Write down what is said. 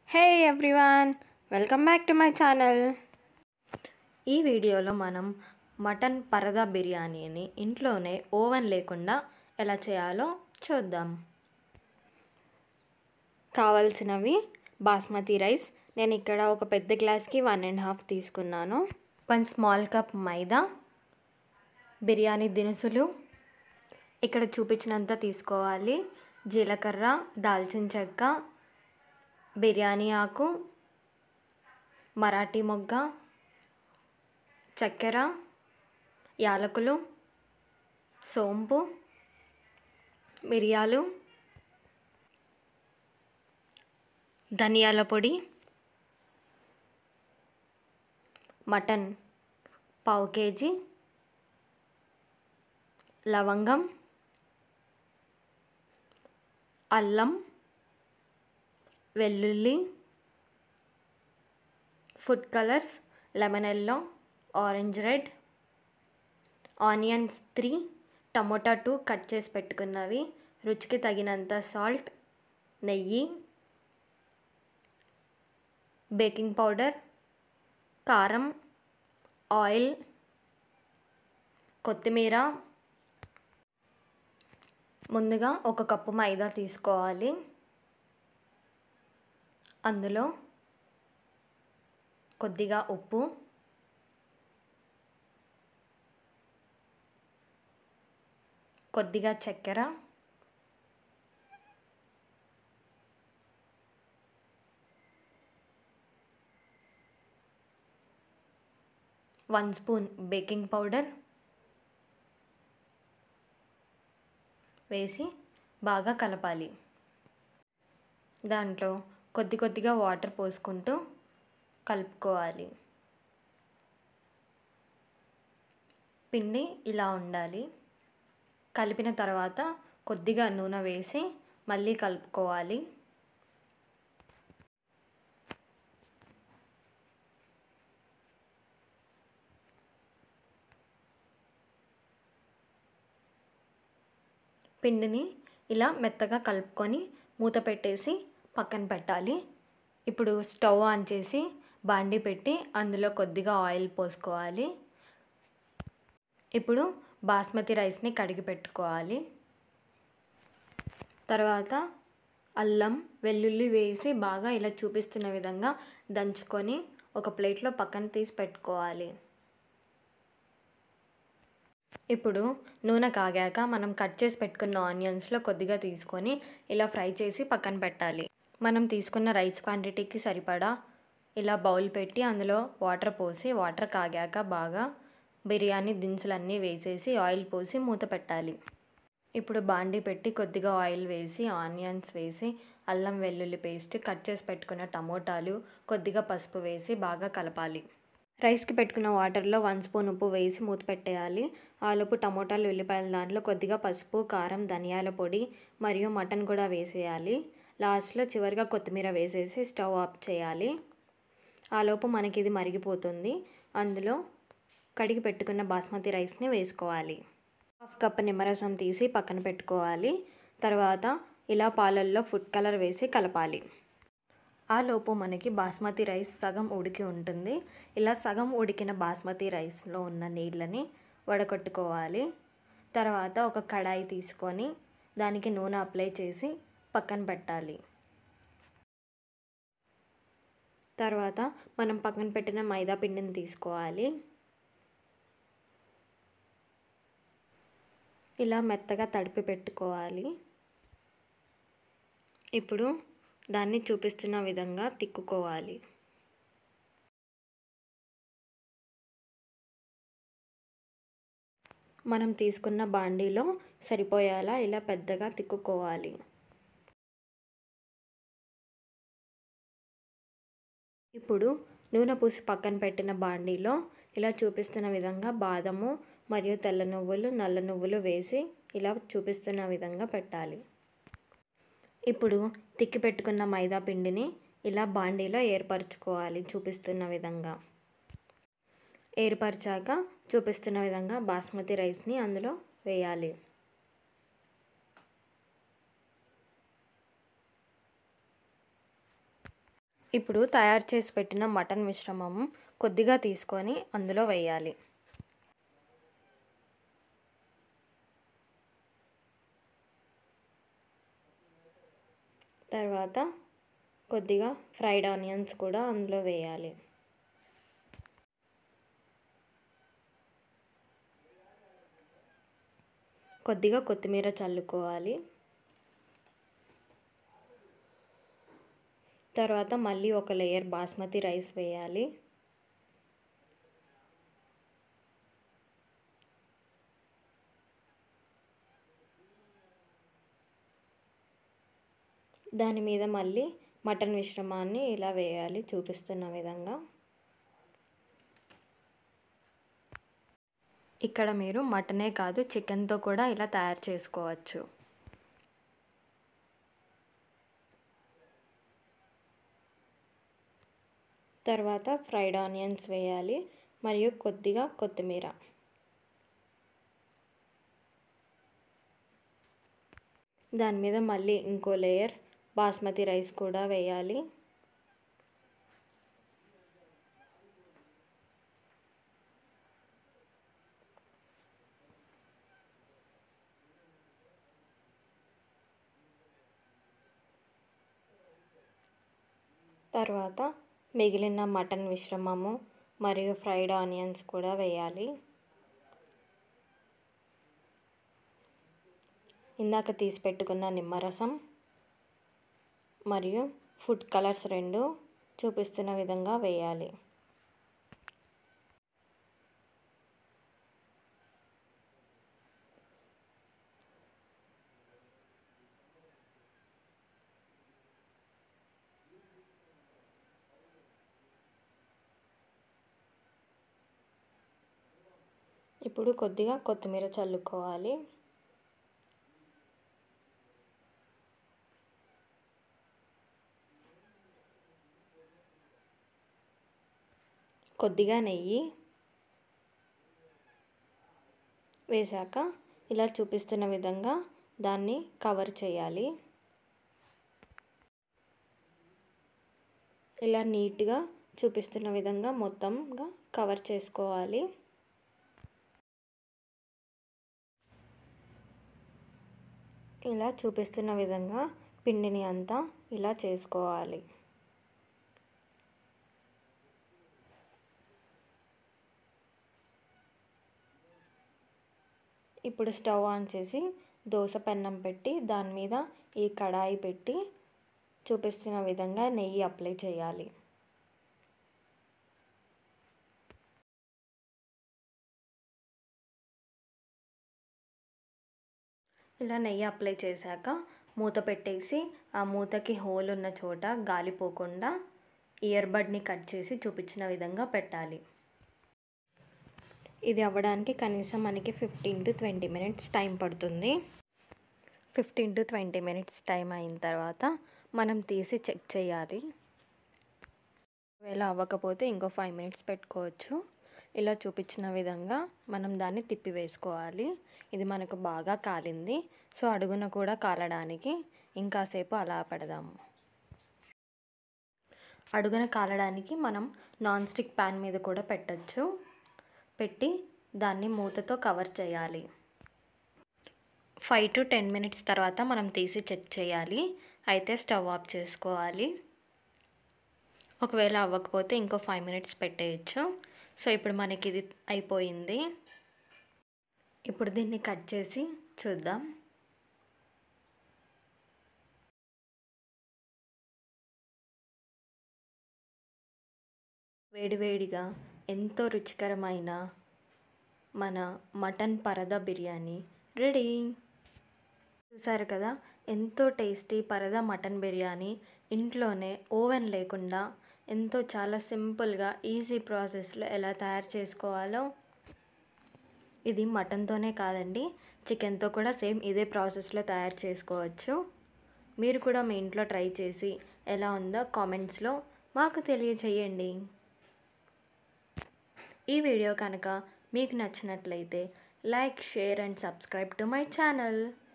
Hey everyone, welcome back to my channel. ఈ వీడియోలో మనం మటన్ పరదా బిర్యానీని ఇంట్లోనే ఓవెన్ లేకుండా ఎలా చేయాలో చూద్దాం. కావాల్సినవి బాస్మతి రైస్. నేను ఇక్కడ ఒక పెద్ద గ్లాస్కి 1.5 తీసుకున్నాను. 1 స్మాల్ కప్ మైదా, బిర్యానీ దినుసులు ఇక్కడ చూపించినంత తీసుకోవాలి. జీలకర్ర, దాల్చిన చెక్క, బిర్యానీ ఆకు, మరాఠీ మొగ్గ, చక్కెర, యాలకులు, సోంపు, మిరియాలు, ధనియాల పొడి, మటన్ 1/2 kg, లవంగం, అల్లం, వెల్లుల్లి, food colours lemon yellow, orange red, onions 3, tomato 2 cut చేసి పెట్టుకున్నవి, రుచికి తగినంత సాల్ట్, నెయ్యి, బేకింగ్ పౌడర్, కారం, ఆయిల్, కొత్తిమీర. ముందుగా 1 కప్పు మైదా తీసుకోవాలి. అందులో కొద్దిగా ఉప్పు, కొద్దిగా చక్కెర, వన్ స్పూన్ బేకింగ్ పౌడర్ వేసి బాగా కలపాలి. దాంట్లో కొద్దిగా వాటర్ పోసుకుంటూ కలుపుకోవాలి. పిండి ఇలా ఉండాలి. కలిపిన తర్వాత కొద్దిగా నూనె వేసి మళ్ళీ కలుపుకోవాలి. పిండిని ఇలా మెత్తగా కలుపుకొని మూత పెట్టేసి పక్కన పెట్టాలి. ఇప్పుడు స్టవ్ ఆన్ చేసి బాండీ పెట్టి అందులో కొద్దిగా ఆయిల్ పోసుకోవాలి. ఇప్పుడు బాస్మతి రైస్ని కడిగి పెట్టుకోవాలి. తర్వాత అల్లం, వెల్లుల్లి వేసి బాగా ఇలా చూపిస్తున్న విధంగా దంచుకొని ఒక ప్లేట్లో పక్కన తీసి పెట్టుకోవాలి. ఇప్పుడు నూనె కాగాక మనం కట్ చేసి పెట్టుకున్న ఆనియన్స్లో కొద్దిగా తీసుకొని ఇలా ఫ్రై చేసి పక్కన పెట్టాలి. మనం తీసుకున్న రైస్ క్వాంటిటీకి సరిపడా ఇలా బౌల్ పెట్టి అందులో వాటర్ పోసి వాటర్ కాగాక బాగా బిర్యానీ దినుసులన్నీ వేసేసి ఆయిల్ పోసి మూత పెట్టాలి. ఇప్పుడు బాండీ పెట్టి కొద్దిగా ఆయిల్ వేసి ఆనియన్స్ వేసి అల్లం వెల్లుల్లి పేస్ట్, కట్ చేసి పెట్టుకున్న టమోటాలు, కొద్దిగా పసుపు వేసి బాగా కలపాలి. రైస్కి పెట్టుకున్న వాటర్లో 1 స్పూన్ ఉప్పు వేసి మూత పెట్టేయాలి. ఆలోపు టమోటాలు, ఉల్లిపాయల దాంట్లో కొద్దిగా పసుపు, కారం, ధనియాల పొడి మరియు మటన్ కూడా వేసేయాలి. లాస్ట్లో చివరిగా కొత్తిమీర వేసేసి స్టవ్ ఆఫ్ చేయాలి. ఆలోపు మనకి ఇది మరిగిపోతుంది. అందులో కడిగి పెట్టుకున్న బాస్మతి రైస్ని వేసుకోవాలి. 1/2 కప్ నిమ్మరసం తీసి పక్కన పెట్టుకోవాలి. తర్వాత ఇలా పాలల్లో ఫుడ్ కలర్ వేసి కలపాలి. ఆలోపు మనకి బాస్మతి రైస్ సగం ఉడికి ఉంటుంది. ఇలా సగం ఉడికిన బాస్మతి రైస్లో ఉన్న నీళ్ళని వడకట్టుకోవాలి. తర్వాత ఒక కడాయి తీసుకొని దానికి నూనె అప్లై చేసి పక్కన పెట్టాలి. తర్వాత మనం పక్కన పెట్టిన మైదా పిండిని తీసుకోవాలి. ఇలా మెత్తగా తడిపి పెట్టుకోవాలి. ఇప్పుడు దాన్ని చూపిస్తున్న విధంగా తిక్కుకోవాలి. మనం తీసుకున్న బాండీలో సరిపోయేలా ఇలా పెద్దగా తిక్కుకోవాలి. ఇప్పుడు నూనె పూసి పక్కన పెట్టిన బాండీలో ఇలా చూపిస్తున్న విధంగా బాదము మరియు తెల్ల నువ్వులు, నల్ల నువ్వులు వేసి ఇలా చూపిస్తున్న విధంగా పెట్టాలి. ఇప్పుడు తిక్కి పెట్టుకున్న మైదా పిండిని ఇలా బాండీలో ఏర్పరచుకోవాలి. చూపిస్తున్న విధంగా ఏర్పరిచాక చూపిస్తున్న విధంగా బాస్మతి రైస్ని అందులో వేయాలి. ఇప్పుడు తయారు చేసి పెట్టిన మటన్ మిశ్రమం కొద్దిగా తీసుకొని అందులో వేయాలి. తర్వాత కొద్దిగా ఫ్రైడ్ ఆనియన్స్ కూడా అందులో వేయాలి. కొద్దిగా కొత్తిమీర చల్లుకోవాలి. తర్వాత మళ్ళీ ఒక లేయర్ బాస్మతి రైస్ వేయాలి. దాని మీద మళ్ళీ మటన్ మిశ్రమాన్ని ఇలా వేయాలి చూపిస్తున్న విధంగా. ఇక్కడ మీరు మటనే కాదు చికెన్తో కూడా ఇలా తయారు చేసుకోవచ్చు. తర్వాత ఫ్రైడ్ ఆనియన్స్ వేయాలి మరియు కొద్దిగా కొత్తిమీర. దాని మీద మళ్ళీ ఇంకో లేయర్ బాస్మతి రైస్ కూడా వేయాలి. తర్వాత మిగిలిన మటన్ మిశ్రమము మరియు ఫ్రైడ్ ఆనియన్స్ కూడా వేయాలి. ఇందాక తీసి పెట్టుకున్న నిమ్మరసం మరియు ఫుడ్ కలర్స్ 2 చూపిస్తున్న విధంగా వేయాలి. ఇప్పుడు కొద్దిగా కొత్తిమీర చల్లుకోవాలి. కొద్దిగా నెయ్యి వేశాక ఇలా చూపిస్తున్న విధంగా దాన్ని కవర్ చేయాలి. ఇలా నీట్గా చూపిస్తున్న విధంగా మొత్తంగా కవర్ చేసుకోవాలి. ఇలా చూపిస్తున్న విధంగా పిండిని అంతా ఇలా చేసుకోవాలి. ఇప్పుడు స్టవ్ ఆన్ చేసి దోస పెన్నం పెట్టి దాని మీద ఈ కడాయి పెట్టి చూపిస్తున్న విధంగా నెయ్యి అప్లై చేయాలి. ఇలా నెయ్యి అప్లై చేశాక మూత పెట్టేసి ఆ మూతకి హోల్ ఉన్న చోట గాలి పోకుండా ఇయర్బడ్ని కట్ చేసి చూపించిన విధంగా పెట్టాలి. ఇది అవ్వడానికి కనీసం మనకి 15 to 20 minutes టైం పడుతుంది. 15 to 20 minutes టైం అయిన తర్వాత మనం తీసి చెక్ చేయాలి. ఒకవేళ అవ్వకపోతే ఇంకో 5 minutes పెట్టుకోవచ్చు. ఇలా చూపించిన విధంగా మనం దాన్ని తిప్పి వేసుకోవాలి. ఇది మనకు బాగా కాలింది. సో అడుగున కూడా కాలడానికి ఇంకాసేపు అలా పెడదాము. అడుగున కాలడానికి మనం నాన్ స్టిక్ ప్యాన్ మీద కూడా పెట్టచ్చు. పెట్టి దాన్ని మూతతో కవర్ చేయాలి. 5 to 10 minutes తర్వాత మనం తీసి చెక్ చేయాలి. అయితే స్టవ్ ఆఫ్ చేసుకోవాలి. ఒకవేళ అవ్వకపోతే ఇంకో 5 minutes పెట్టేయచ్చు. సో ఇప్పుడు మనకి ఇది అయిపోయింది. ఇప్పుడు దీన్ని కట్ చేసి చూద్దాం. వేడివేడిగా ఎంతో రుచికరమైన మన మటన్ పరద బిర్యానీ రెడీ. చూసారు కదా, ఎంతో టేస్టీ పరద మటన్ బిర్యానీ ఇంట్లోనే ఓవెన్ లేకుండా ఎంతో చాలా సింపుల్గా ఈజీ ప్రాసెస్లో ఎలా తయారు చేసుకోవాలో. ఇది మటన్తోనే కాదండి, చికెన్తో కూడా సేమ్ ఇదే ప్రాసెస్లో తయారు చేసుకోవచ్చు. మీరు కూడా మీ ఇంట్లో ట్రై చేసి ఎలా ఉందో కామెంట్స్లో మాకు తెలియచేయండి. ఈ వీడియో కనుక మీకు నచ్చినట్లయితే like, share and subscribe to my channel.